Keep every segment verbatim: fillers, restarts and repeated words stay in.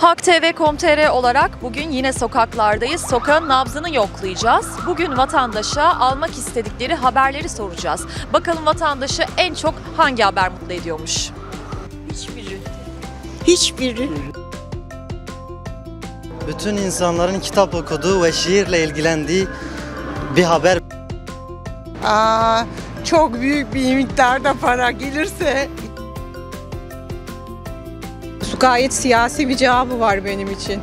Halk T V nokta com nokta tr olarak bugün yine sokaklardayız. Sokağın nabzını yoklayacağız. Bugün vatandaşa almak istedikleri haberleri soracağız. Bakalım vatandaşı en çok hangi haber mutlu ediyormuş? Hiçbiri. Hiçbiri. Bütün insanların kitap okuduğu ve şiirle ilgilendiği bir haber. Aa, çok büyük bir miktarda para gelirse. Gayet siyasi bir cevabı var benim için.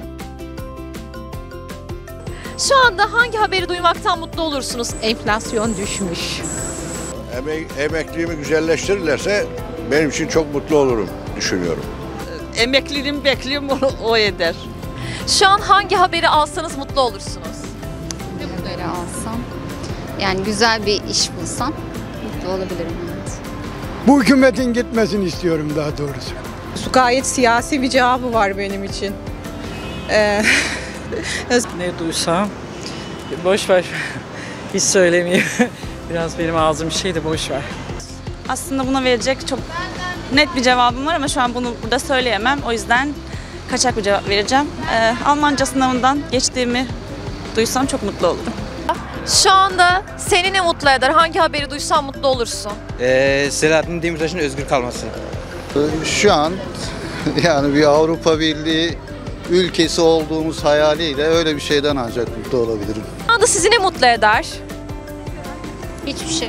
Şu anda hangi haberi duymaktan mutlu olursunuz? Enflasyon düşmüş. Emek, emekliğimi güzelleştirirlerse benim için çok mutlu olurum düşünüyorum. Emekliliğimi bekliyorum, o, o eder. Şu an hangi haberi alsanız mutlu olursunuz? Ne haberi alsam? Yani güzel bir iş bulsam mutlu olabilirim. Evet. Bu hükümetin gitmesini istiyorum daha doğrusu. Gayet siyasi bir cevabı var benim için. Ee, ne duysam boş ver. Hiç söylemeyeyim. Biraz benim ağzım şey de boş ver. Aslında buna verecek çok net bir cevabım var ama şu an bunu burada söyleyemem. O yüzden kaçak bir cevap vereceğim. Ee, Almanca sınavından geçtiğimi duysam çok mutlu olurum. Şu anda seni ne mutlu eder? Hangi haberi duysan mutlu olursun? Ee, Selahattin Demirtaş'ın özgür kalması. Şu an yani bir Avrupa Birliği ülkesi olduğumuz hayaliyle öyle bir şeyden ancak mutlu olabilirim. Şu anda sizi ne mutlu eder? Hiçbir şey.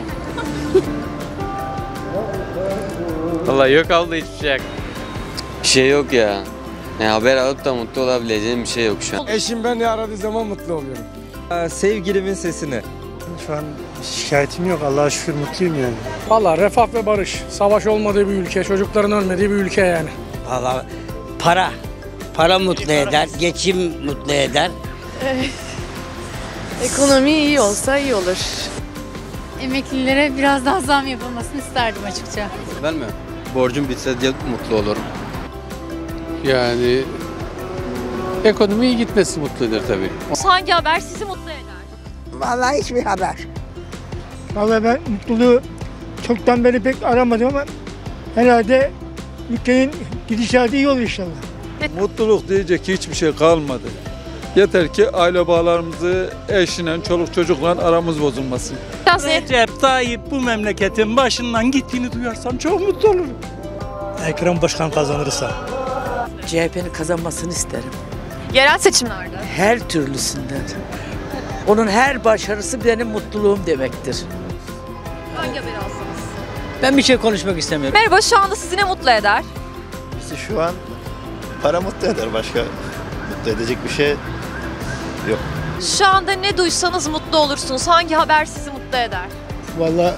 Vallahi yok abla, hiçbir şey yok. Bir şey yok ya. Yani haber alıp da mutlu olabileceğim bir şey yok şu an. Eşim beni aradığı zaman mutlu oluyorum. Ee, sevgilimin sesini. Şu an şikayetim yok, Allah'a şükür mutluyum yani. Vallahi refah ve barış, savaş olmadığı bir ülke, çocukların ölmediği bir ülke yani. Vallahi para, para mutlu eder, geçim mutlu eder. Evet. Ekonomi iyi olsa iyi olur. Emeklilere biraz daha zam yapılmasını isterdim açıkça. Ben mi? Borcum bitse diye mutlu olurum. Yani ekonomi iyi gitmesi mutlu eder tabii. Hangi haber sizi mutlu eder? Vallahi hiçbir haber. Vallahi ben mutluluğu çoktan beri pek aramadım ama herhalde ülkenin gidişatı iyi olur inşallah. Mutluluk diyecek hiçbir şey kalmadı. Yeter ki aile bağlarımızı eşle, çoluk çocukla aramız bozulmasın. Recep Tayyip bu memleketin başından gittiğini duyarsam çok mutlu olurum. Ekrem Başkan kazanırsa. C H P'nin kazanmasını isterim. Yerel seçimlerde. Her türlüsünden. Onun her başarısı benim mutluluğum demektir. Hangi haberi alsanız? Ben bir şey konuşmak istemiyorum. Merhaba, şu anda sizi ne mutlu eder? Bizi şu an para mutlu eder, başka mutlu edecek bir şey yok. Şu anda ne duysanız mutlu olursunuz. Hangi haber sizi mutlu eder? Vallahi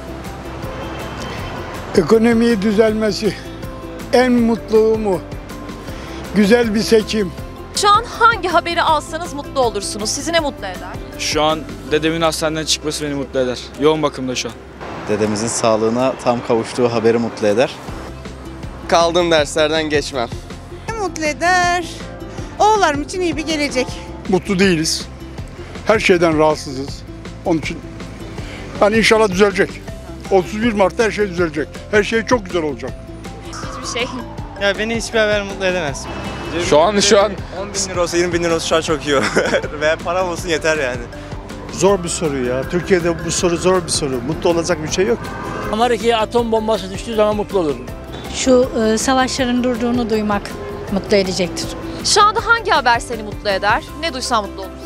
ekonomiyi düzelmesi, en mutluğumu, güzel bir seçim. Şu an hangi haberi alsanız mutlu olursunuz? Sizi ne mutlu eder? Şu an dedemin hastaneden çıkması beni mutlu eder. Yoğun bakımda şu an. Dedemizin sağlığına tam kavuştuğu haberi mutlu eder. Kaldığım derslerden geçmem. mutlu eder. Oğullarım için iyi bir gelecek. Mutlu değiliz. Her şeyden rahatsızız. Onun için yani inşallah düzelecek. otuz bir Mart'ta her şey düzelecek. Her şey çok güzel olacak. Hiçbir şey. Ya beni hiçbir haber mutlu edemez. Şu an şu an on bin lira olsa, yirmi bin lira olsa şu an çok iyi. Veya param olsun yeter yani. Zor bir soru ya. Türkiye'de bu soru zor bir soru. Mutlu olacak bir şey yok. Amerika'ya atom bombası düştüğü zaman mutlu olurum. Şu e, savaşların durduğunu duymak mutlu edecektir. Şu anda hangi haber seni mutlu eder? Ne duysan mutlu olursun?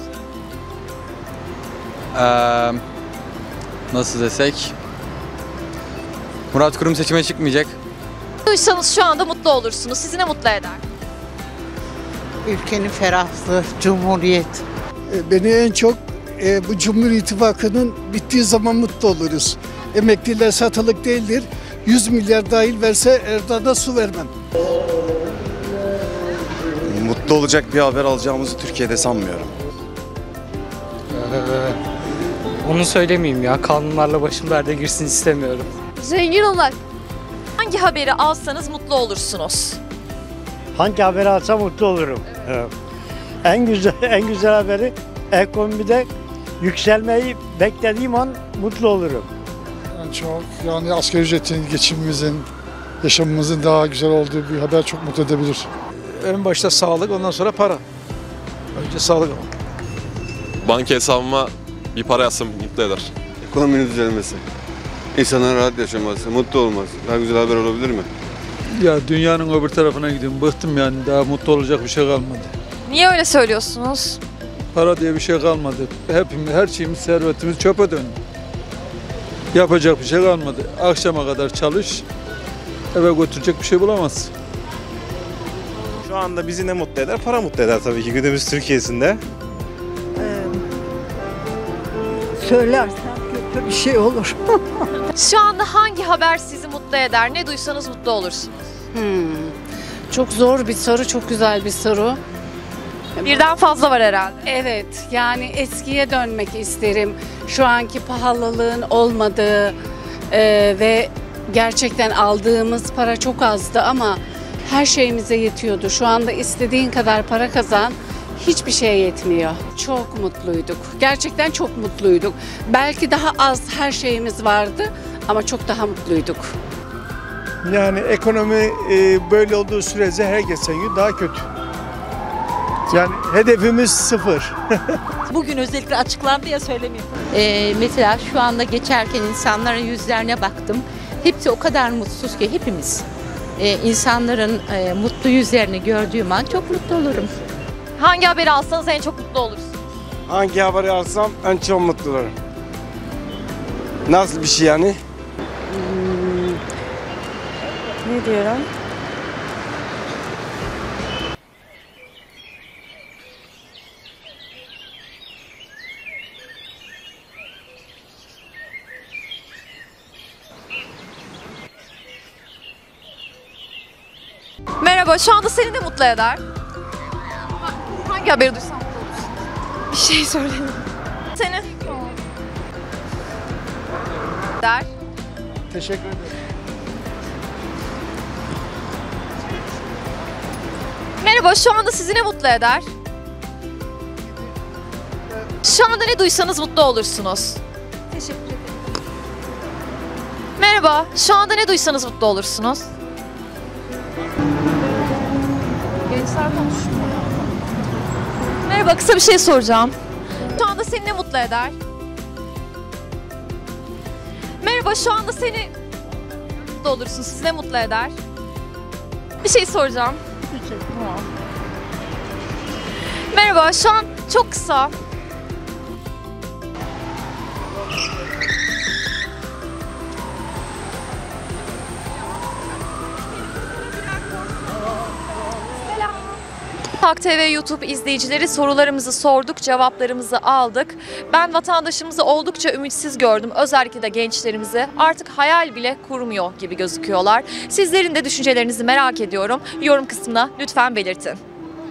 Ee, nasıl desek? Murat Kurum seçime çıkmayacak. Duysanız şu anda mutlu olursunuz. Sizi ne mutlu eder? Ülkenin ferahlığı, cumhuriyet. Beni en çok e, bu Cumhur İttifakı'nın bittiği zaman mutlu oluruz. Emekliler satılık değildir. yüz milyar dahil verse Erdoğan'a su vermem. Mutlu olacak bir haber alacağımızı Türkiye'de sanmıyorum. Ee, onu söylemeyeyim ya. Kanunlarla başım derde girsin istemiyorum. Zengin olmak. Hangi haberi alsanız mutlu olursunuz? Hangi haberi alsam mutlu olurum. Evet. En güzel en güzel haberi ekonomide yükselmeyi beklediğim an mutlu olurum. En çok yani asgari ücretin, geçimimizin, yaşamımızın daha güzel olduğu bir haber çok mutlu edebilir. en başta sağlık, ondan sonra para. Önce sağlık ama. Banka hesabıma bir para yazsam mutlu eder. Ekonominin düzelmesi. İnsanların rahat yaşaması, mutlu olması. Daha güzel haber olabilir mi? Ya dünyanın öbür tarafına gidiyorum. Bıktım yani. Daha mutlu olacak bir şey kalmadı. Niye öyle söylüyorsunuz? Para diye bir şey kalmadı. Hepimiz, her şeyimiz, servetimiz çöpe döndü. Yapacak bir şey kalmadı. Akşama kadar çalış, eve götürecek bir şey bulamazsın. Şu anda bizi ne mutlu eder? Para mutlu eder tabii ki günümüz Türkiye'sinde. Söylersem kötü bir şey olur. Şu anda hangi haber sizi mutlu eder? Ne duysanız mutlu olursunuz. Hmm. Çok zor bir soru, çok güzel bir soru. Birden fazla var herhalde. Evet, yani eskiye dönmek isterim. Şu anki pahalılığın olmadığı e, ve gerçekten aldığımız para çok azdı ama her şeyimize yetiyordu. Şu anda istediğin kadar para kazan, hiçbir şeye yetmiyor. Çok mutluyduk. Gerçekten çok mutluyduk. Belki daha az her şeyimiz vardı ama çok daha mutluyduk. Yani ekonomi e, böyle olduğu sürece her geçen gün daha kötü. Yani hedefimiz sıfır. Bugün özellikle açıklandı ya söylemiyorum. Ee, mesela şu anda geçerken insanların yüzlerine baktım. Hepsi o kadar mutsuz ki hepimiz. Ee, insanların e, mutlu yüzlerini gördüğüm an çok mutlu olurum. Hangi haberi alsanız en çok mutlu olursunuz? Hangi haberi alsam en çok mutlu olurum. Nasıl bir şey yani? Hmm. Ne diyorum? Merhaba, şu anda seni de mutlu eder. Hangi haberi duysam mutlu olursun? Bir şey söyleyin. Seni. Der. Teşekkür ederim. Merhaba, şu anda sizi ne mutlu eder? Şu anda ne duysanız mutlu olursunuz. Teşekkür ederim. Merhaba, şu anda ne duysanız mutlu olursunuz. Gençler konuşmuyor. Merhaba, kısa bir şey soracağım. Şu anda seni ne mutlu eder? Merhaba, şu anda seni mutlu olursun. Sizi ne mutlu eder? Bir şey soracağım. Merhaba, şu an çok kısa. Halk T V YouTube izleyicileri, sorularımızı sorduk, cevaplarımızı aldık. Ben vatandaşımızı oldukça ümitsiz gördüm. Özellikle de gençlerimizi artık hayal bile kurmuyor gibi gözüküyorlar. Sizlerin de düşüncelerinizi merak ediyorum. Yorum kısmına lütfen belirtin.